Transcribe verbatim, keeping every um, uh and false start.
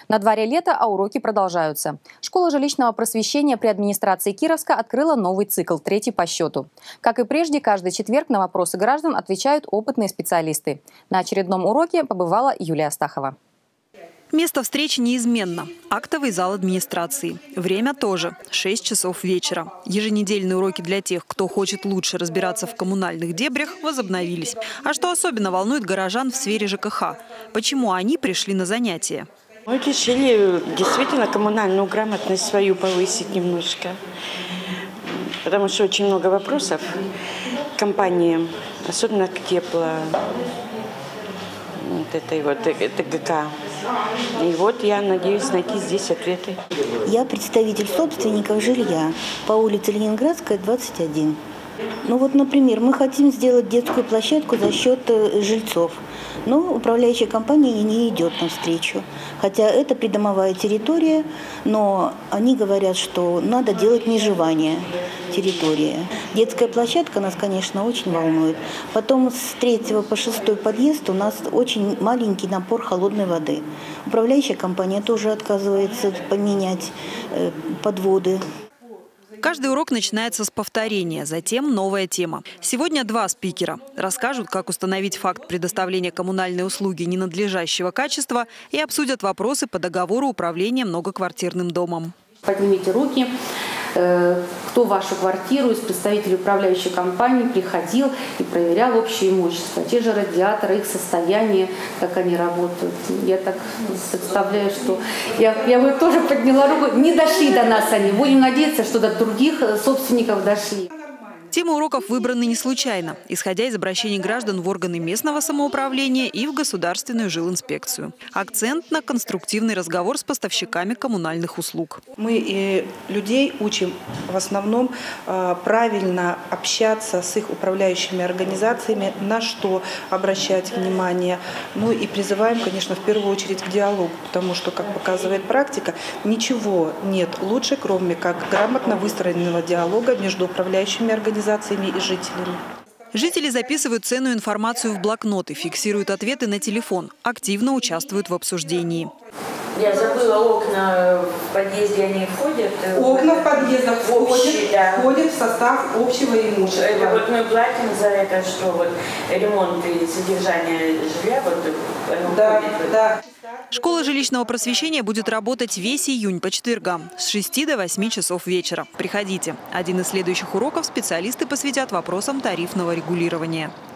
На дворе лето, а уроки продолжаются. Школа жилищного просвещения при администрации Кировска открыла новый цикл, третий по счету. Как и прежде, каждый четверг на вопросы граждан отвечают опытные специалисты. На очередном уроке побывала Юлия Астахова. Место встречи неизменно. Актовый зал администрации. Время тоже – шесть часов вечера. Еженедельные уроки для тех, кто хочет лучше разбираться в коммунальных дебрях, возобновились. А что особенно волнует горожан в сфере ЖКХ? Почему они пришли на занятия? Мы решили действительно коммунальную грамотность свою повысить немножко. Потому что очень много вопросов к компаниям, особенно к тепло. Вот этой вот ТГК. И вот я надеюсь найти здесь ответы. Я представитель собственников жилья по улице Ленинградская, двадцать один. Ну вот, например, мы хотим сделать детскую площадку за счет жильцов. Но управляющая компания не идет навстречу. Хотя это придомовая территория, но они говорят, что надо делать межевание территории. Детская площадка нас, конечно, очень волнует. Потом с третьего по шестой подъезд у нас очень маленький напор холодной воды. Управляющая компания тоже отказывается поменять подводы. Каждый урок начинается с повторения, затем новая тема. Сегодня два спикера расскажут, как установить факт предоставления коммунальной услуги ненадлежащего качества и обсудят вопросы по договору управления многоквартирным домом. Поднимите руки, кто в вашу квартиру из представителей управляющей компании приходил и проверял общее имущество. Те же радиаторы, их состояние, как они работают. Я так представляю, что я, я бы тоже подняла руку. Не дошли до нас они. Будем надеяться, что до других собственников дошли. Темы уроков выбраны не случайно, исходя из обращений граждан в органы местного самоуправления и в государственную жилинспекцию. Акцент на конструктивный разговор с поставщиками коммунальных услуг. Мы и людей учим в основном правильно общаться с их управляющими организациями, на что обращать внимание. Ну и призываем, конечно, в первую очередь к диалогу, потому что, как показывает практика, ничего нет лучше, кроме как грамотно выстроенного диалога между управляющими организациями и жителями. Жители записывают ценную информацию в блокноты, фиксируют ответы на телефон, активно участвуют в обсуждении. Я забыла, окна в подъезде они входят? Окна в подъездах входят, да. входят в состав общего имущества. Это вот мы платим за это, что вот ремонт и содержание жилья, вот оно да, входит. Да. Школа жилищного просвещения будет работать весь июнь по четвергам с шести до восьми часов вечера. Приходите. Один из следующих уроков специалисты посвятят вопросам тарифного регулирования.